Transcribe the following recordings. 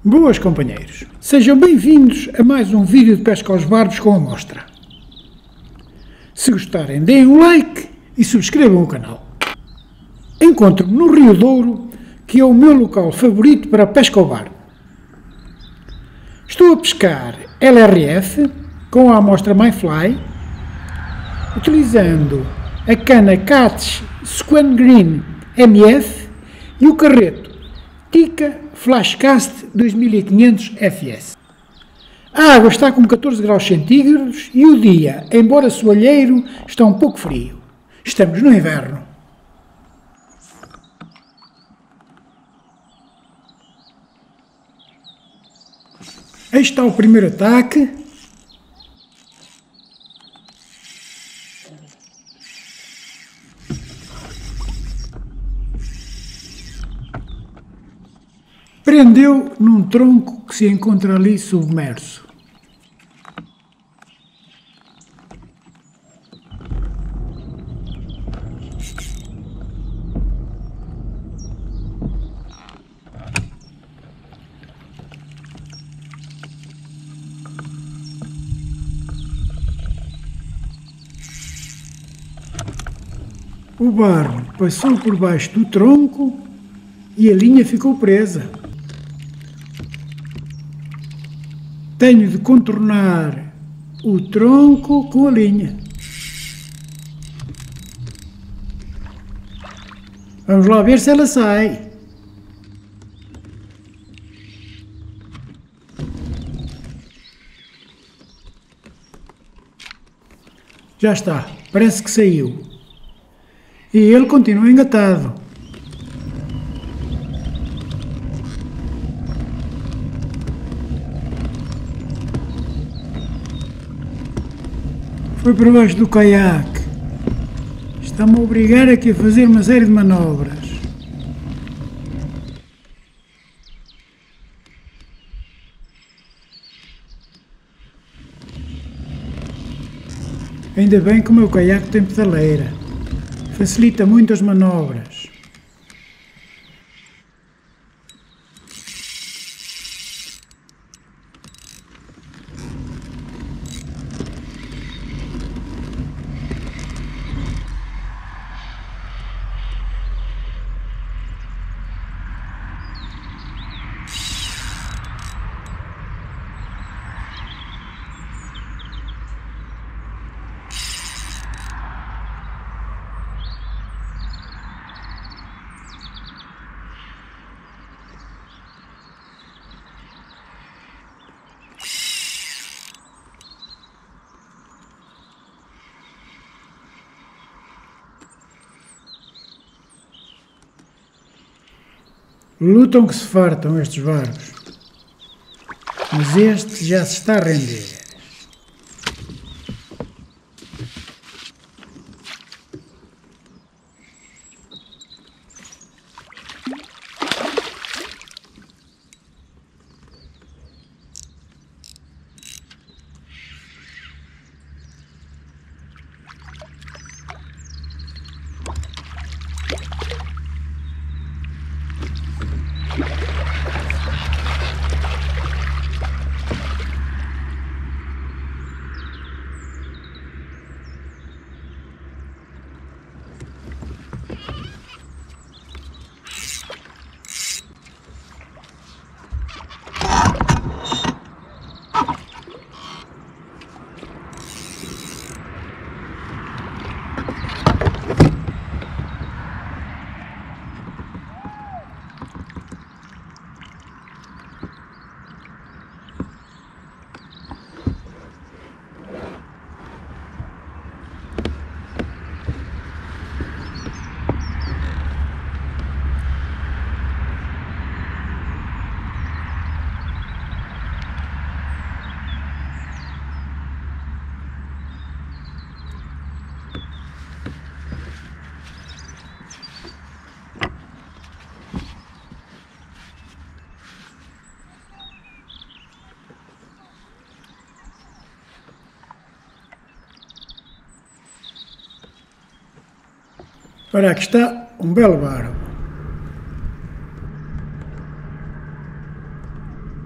Boas companheiros, sejam bem-vindos a mais um vídeo de pesca aos barbos com amostra. Se gostarem, deem um like e subscrevam o canal. Encontro-me no Rio Douro, que é o meu local favorito para a pesca ao barbo. Estou a pescar LRF com a amostra MyFly, utilizando a cana Catch Swan Green MF e o carreto Tikka Flashcast 2500 FS. A água está com 14 graus centígrados e o dia, embora soalheiro, está um pouco frio. Estamos no inverno. Aí está o primeiro ataque. Prendeu num tronco que se encontra ali submerso. O barbo passou por baixo do tronco e a linha ficou presa. Tenho de contornar o tronco com a linha. Vamos lá ver se ela sai. Já está, parece que saiu. E ele continua engatado. Foi por baixo do caiaque. Está-me a obrigar aqui a fazer uma série de manobras. Ainda bem que o meu caiaque tem pedaleira. Facilita muito as manobras. Lutam que se fartam estes barbos, mas este já se está a render. Ora, aqui está um belo barbo.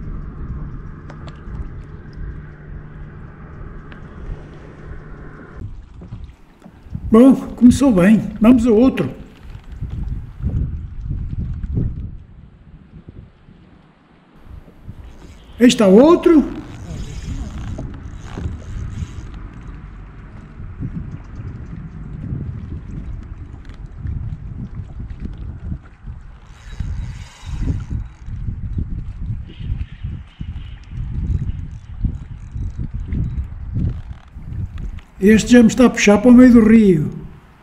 Bom, começou bem. Vamos a outro. Aí está outro. Este já me está a puxar para o meio do rio.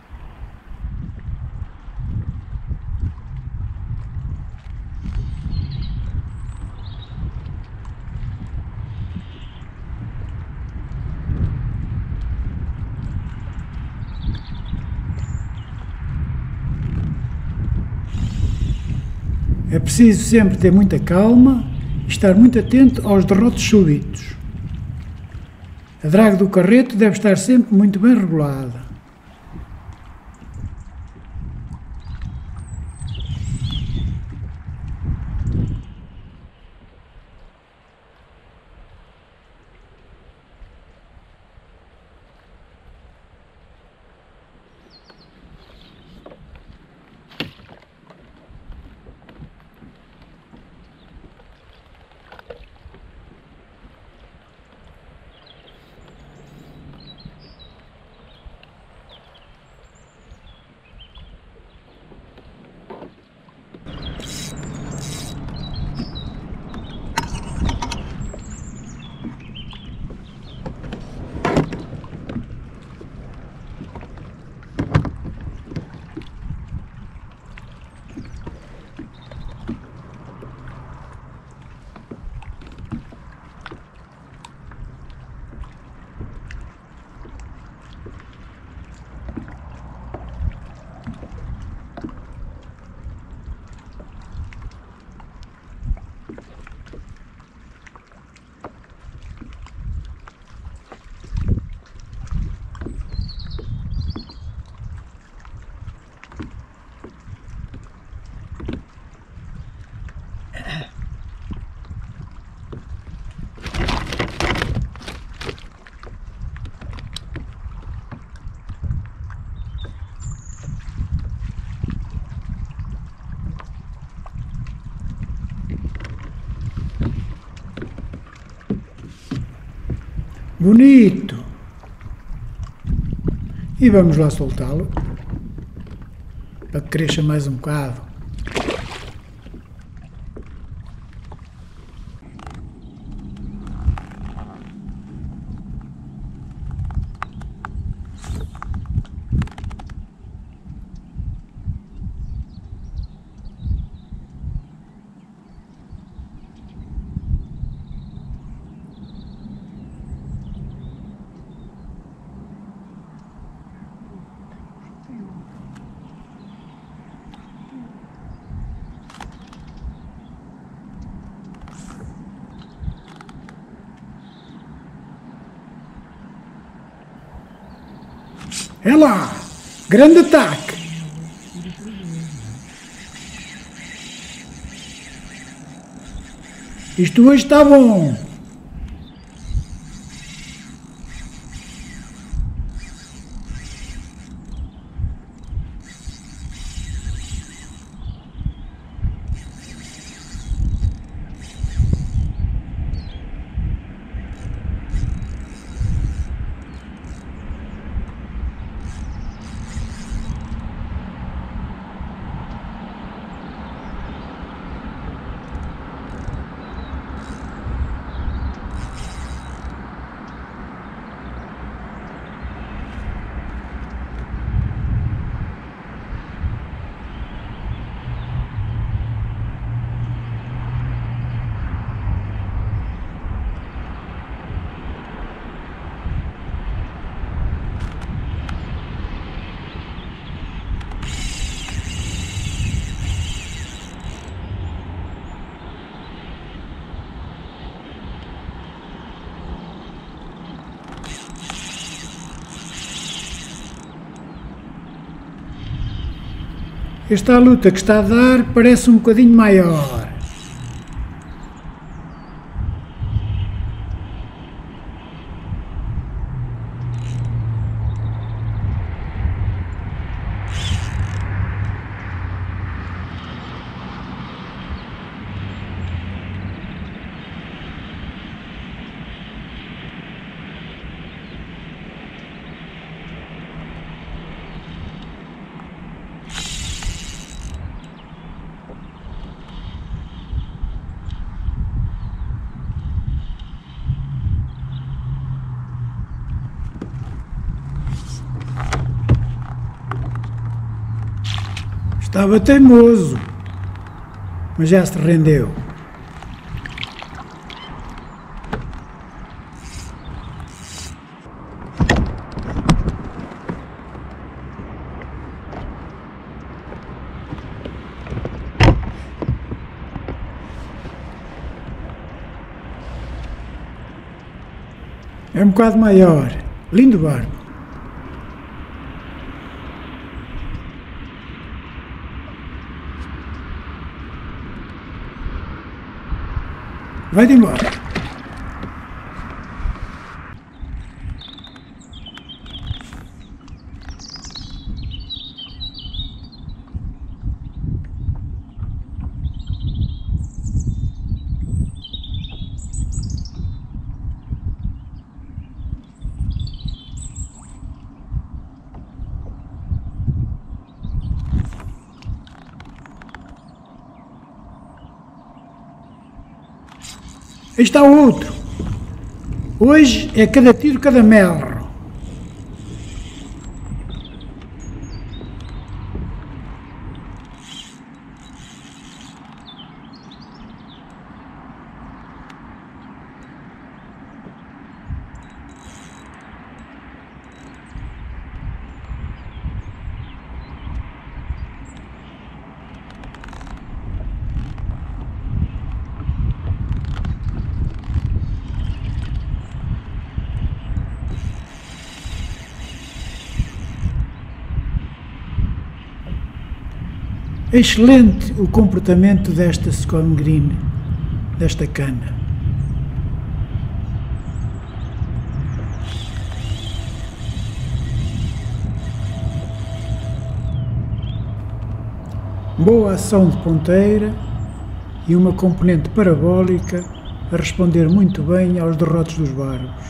É preciso sempre ter muita calma e estar muito atento aos derrotes súbitos. A draga do carreto deve estar sempre muito bem regulada. Bonito! E vamos lá soltá-lo para que cresça mais um bocado. É lá! Grande ataque! Isto hoje está bom! Esta luta que está a dar parece um bocadinho maior. Estava teimoso, mas já se rendeu. É um bocado maior. Lindo barco. Vai-te embora. Aí está o outro. Hoje é cada tiro, cada melro. Excelente o comportamento desta Scone Green, desta cana. Boa ação de ponteira e uma componente parabólica a responder muito bem aos derrotes dos barbos.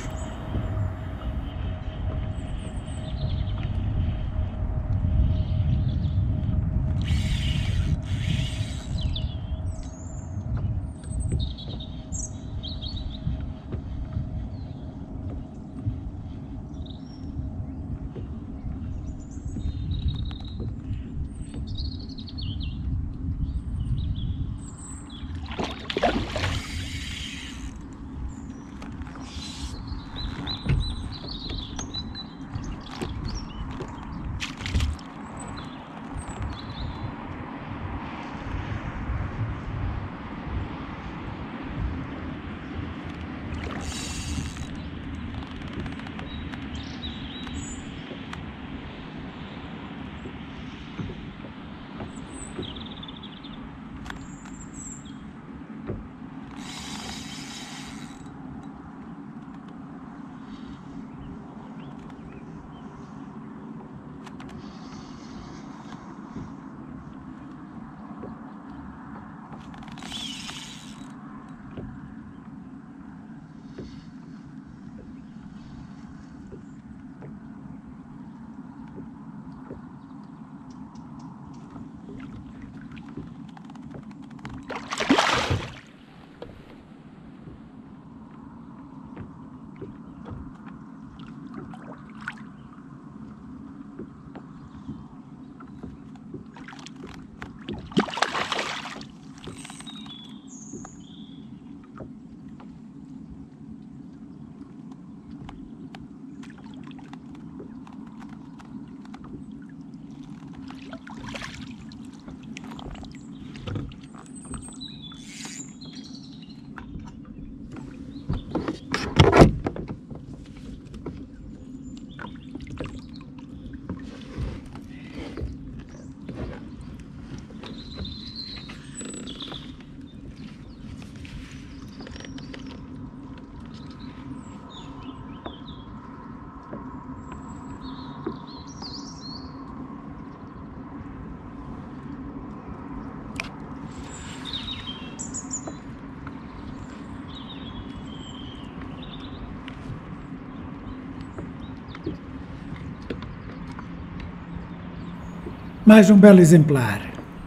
Mais um belo exemplar.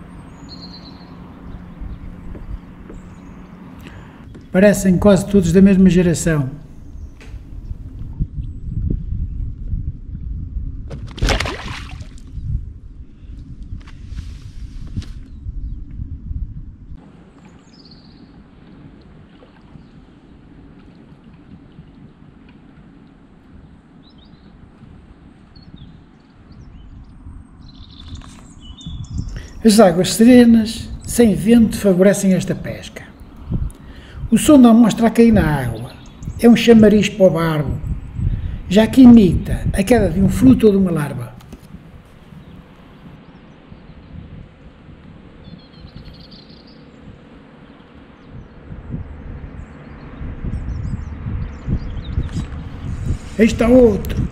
Parecem quase todos da mesma geração. As águas serenas, sem vento, favorecem esta pesca. O som da amostra a cair na água é um chamariz para o barbo, já que imita a queda de um fruto ou de uma larva. Aí está outro.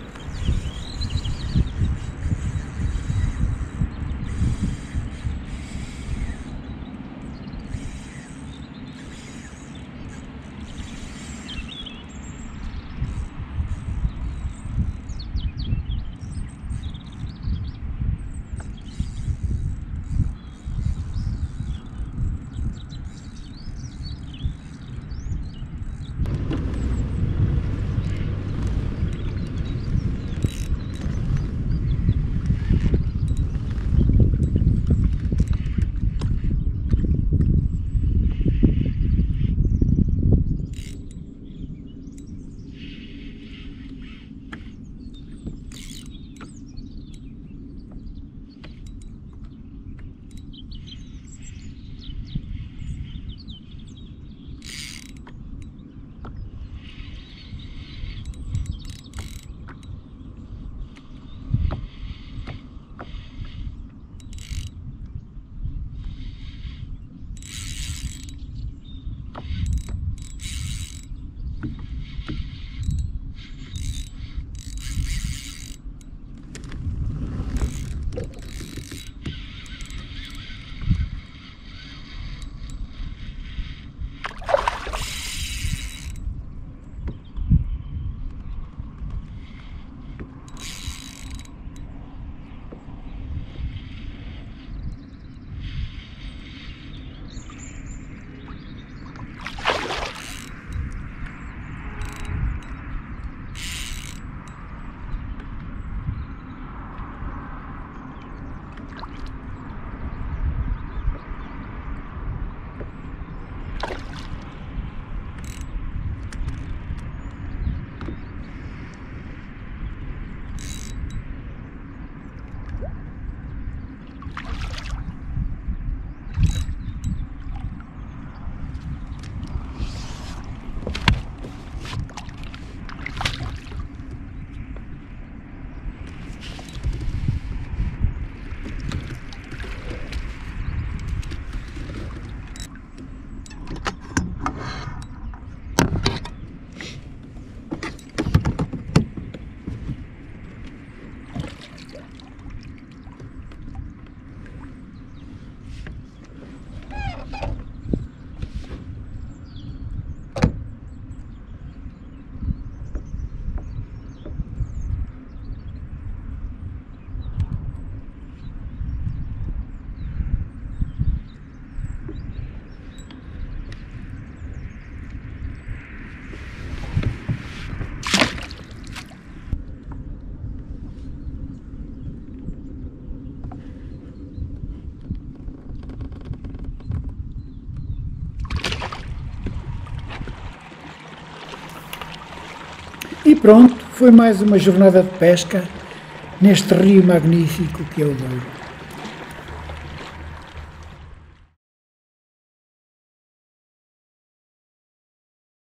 E pronto, foi mais uma jornada de pesca neste rio magnífico que é o Douro.